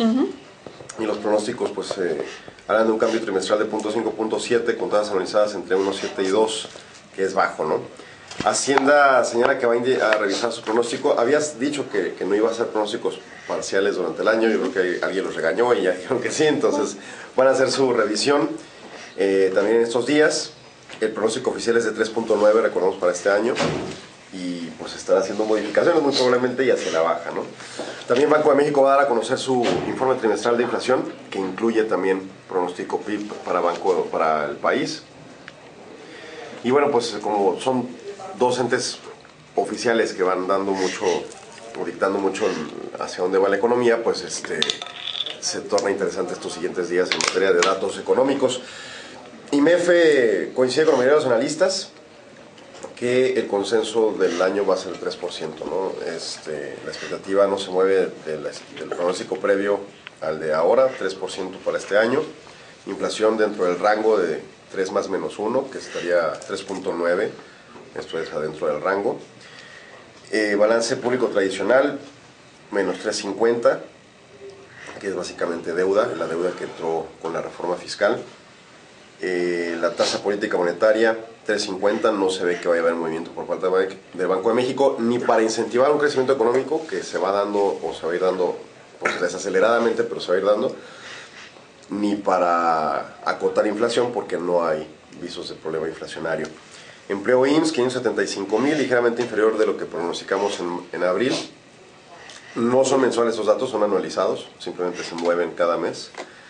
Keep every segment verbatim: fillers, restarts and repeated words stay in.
Uh-huh. Y los pronósticos pues eh, hablan de un cambio trimestral de punto cinco, punto siete, con tasas anualizadas entre uno punto siete y dos, que es bajo, ¿no? Hacienda señala que va a revisar su pronóstico. Habías dicho que, que no iba a hacer pronósticos parciales durante el año. Yo creo que alguien los regañó y ya dijeron que sí, entonces van a hacer su revisión eh, también en estos días. El pronóstico oficial es de tres punto nueve, recordamos, para este año, y pues están haciendo modificaciones muy probablemente y hacia la baja, ¿no? También Banco de México va a dar a conocer su informe trimestral de inflación, que incluye también pronóstico P I B para, banco, para el país. Y bueno, pues como son dos entes oficiales que van dando mucho, o dictando mucho hacia dónde va la economía, pues este, se torna interesante estos siguientes días en materia de datos económicos. I M E F coincide con la mayoría de los analistas que el consenso del año va a ser el tres por ciento, ¿no? Este, la expectativa no se mueve del, del pronóstico previo al de ahora, tres por ciento para este año. Inflación dentro del rango de tres más menos uno, que estaría tres punto nueve, esto es adentro del rango. Eh, balance público tradicional, menos tres punto cincuenta, que es básicamente deuda, la deuda que entró con la reforma fiscal. Eh, la tasa política monetaria, tres punto cincuenta, no se ve que vaya a haber movimiento por parte del Banco de México, ni para incentivar un crecimiento económico que se va dando, o se va a ir dando, pues desaceleradamente, pero se va a ir dando, ni para acotar inflación, porque no hay visos de problema inflacionario. Empleo I M S S, quinientos setenta y cinco mil, ligeramente inferior de lo que pronosticamos en, en abril. No son mensuales esos datos, son anualizados, simplemente se mueven cada mes.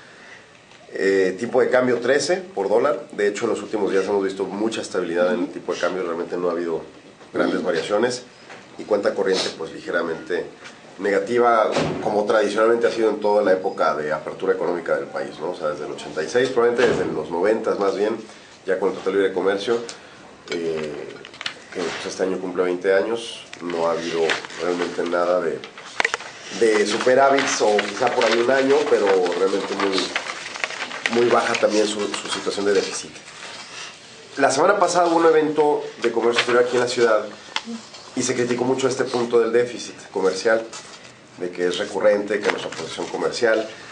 Eh, tipo de cambio trece por dólar. De hecho, en los últimos días hemos visto mucha estabilidad en el tipo de cambio, realmente no ha habido grandes variaciones. Y cuenta corriente, pues ligeramente negativa, como tradicionalmente ha sido en toda la época de apertura económica del país, ¿no? O sea, desde el ochenta y seis, probablemente desde los noventa más bien, ya con el Tratado de Libre Comercio, eh, que pues, este año cumple veinte años, no ha habido realmente nada de, de superávits, o quizá por ahí un año, pero realmente muy... muy baja también su, su situación de déficit. La semana pasada hubo un evento de comercio exterior aquí en la ciudad y se criticó mucho este punto del déficit comercial, de que es recurrente, que nuestra posición comercial